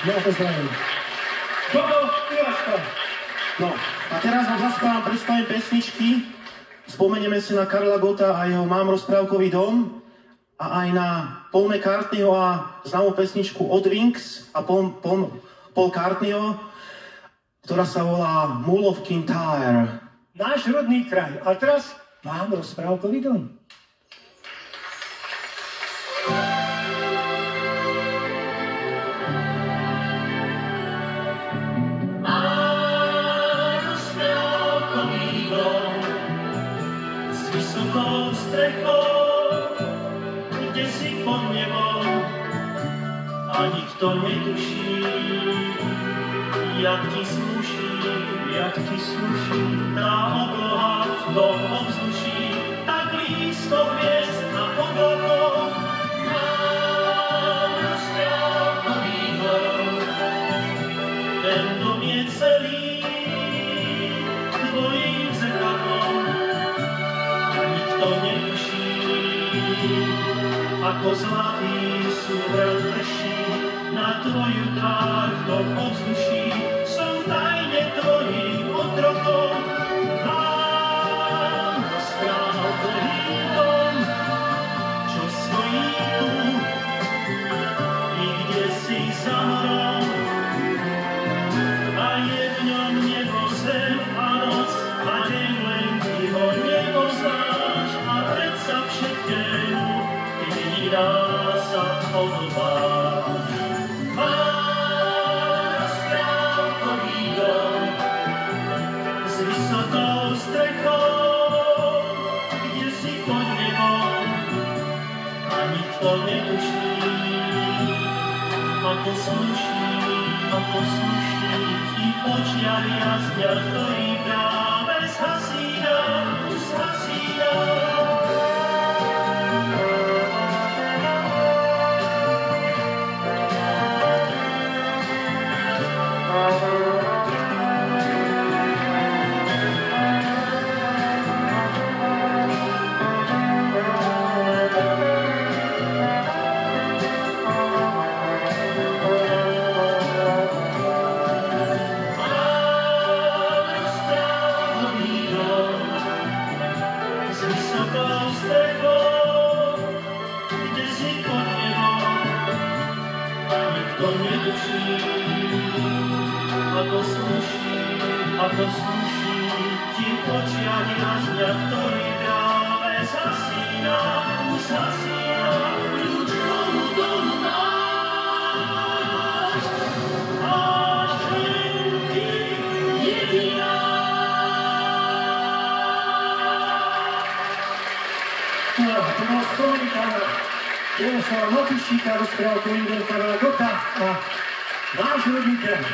Blahoslavujem. Toto Ivačka. No, a teraz vám zaspávam predstavím pesničky. Spomenieme si na Karla Gotta a jeho Mám rozprávkový dom a aj na Paul McCartneyho a známú pesničku od Wings a Paul McCartneyho, ktorá sa volá Mull of Kintyre. Náš rodný kraj. A teraz Mám rozprávkový dom. Nikto netuší, jak ti sluší tá obloha v tom ovzduší, tak blízko hviezd a oblakov. Mám rozprávkový dom, ten dom je celý tvojím zrkadlom. Nikto netuší, ako zlatý súvrel prší na tvoju tvár v tom ovzduší. Som tajne tvojím otrokom. Mám rozprávkový dom, čo stojí tu, i kde si za morom. A je v ňom nebo, zem a noc, a deň len ty ho nepoznáš. A predsa všetkému ty dá sa podobáš. Ako sluší ti očiar jasňa, ktorý práve zhasína. Ako sluší ti očiar jasňa, ktorý práve zhasína. Kľúč tomu domu máš, až len ty jediná. No, to bol spomenika na Jaroslava Matušíka, rozprávkový dom Karla Gotta a náš rodný kraj.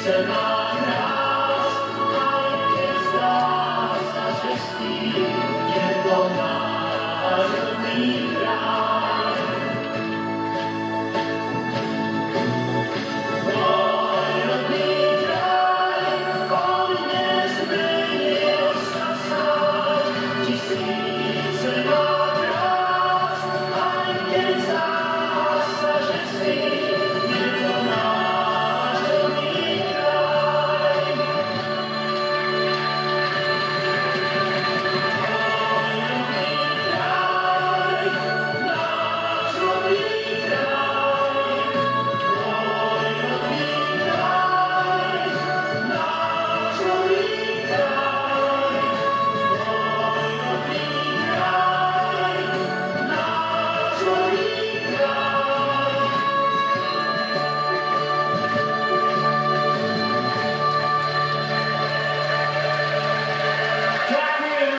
se nám